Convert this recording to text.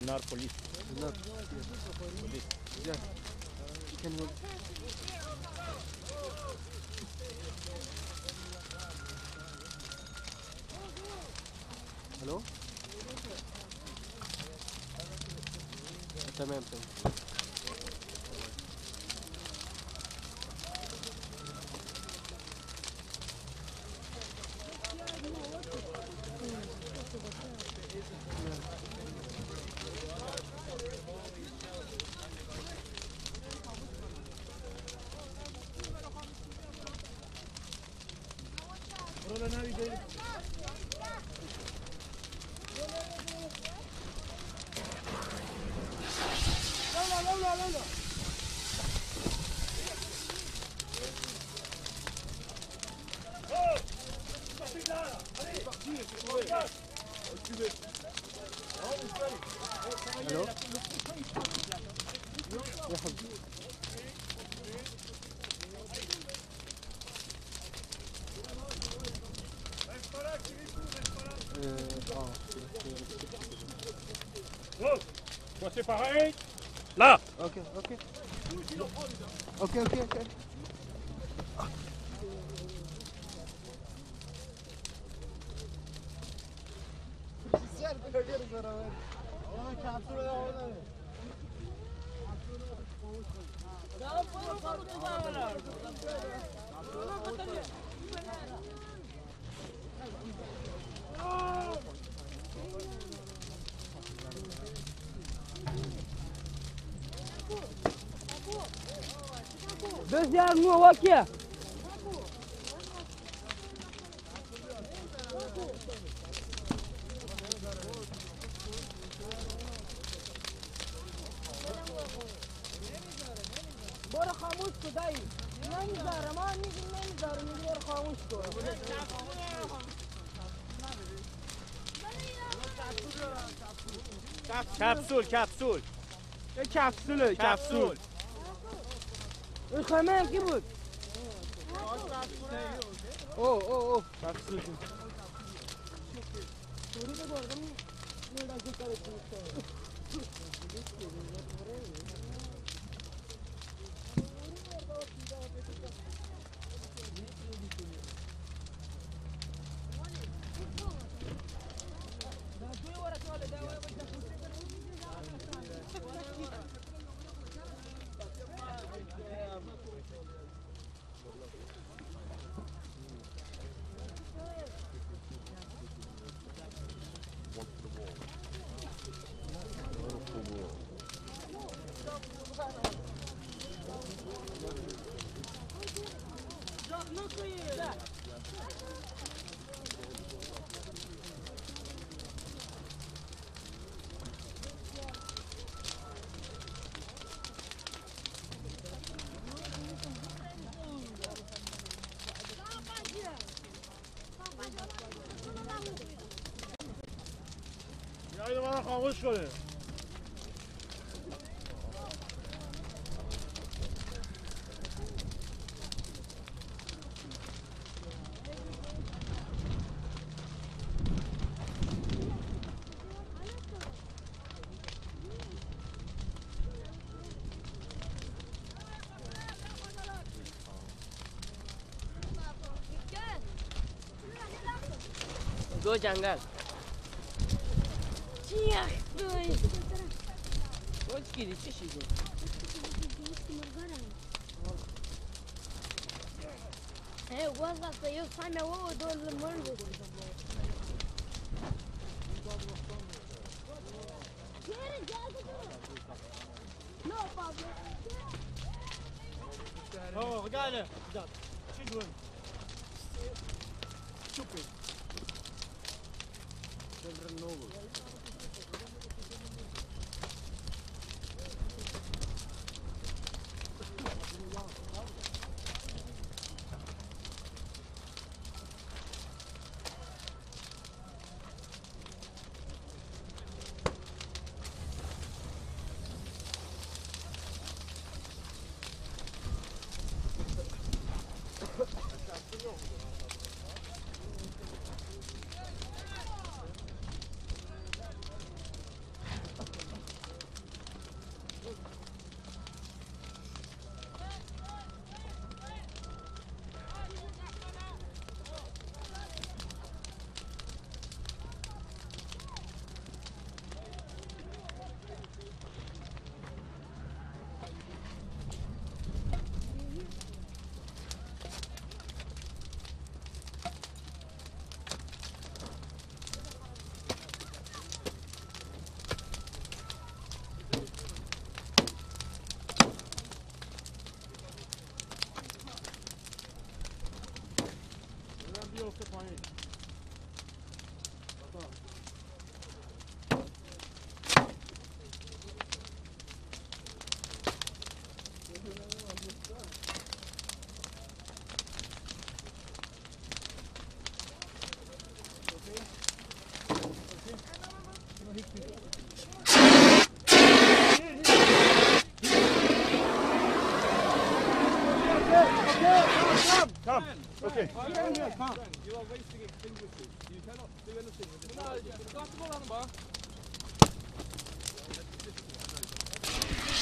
Dinar police. Dinar. Police. Yeah. You can hold. Hello? تمام تمام. الو يا حبيبي Toi c'est pareil. Là. اوكي اوكي اوكي اوكي اوكي Deuxième, nous, ok. برو خاموش کو دایی نمیذاره ما میگیم نمیذاره میگه برو خاموش کو Capsule, capsule. کپسوله Capsule. این خمه کی بود؟ اوه اوه اوه کپسول اینو من خاموش کنه. دو جنگل باید گیری چی شیده؟ وظفة يصحنا وهو دول المرض Oh, regarde. Regarde. C'est joué. Chopé. Children noble. Okay. Here, come. You are wasting extinguishers. You cannot do anything with it. No, you got to go on,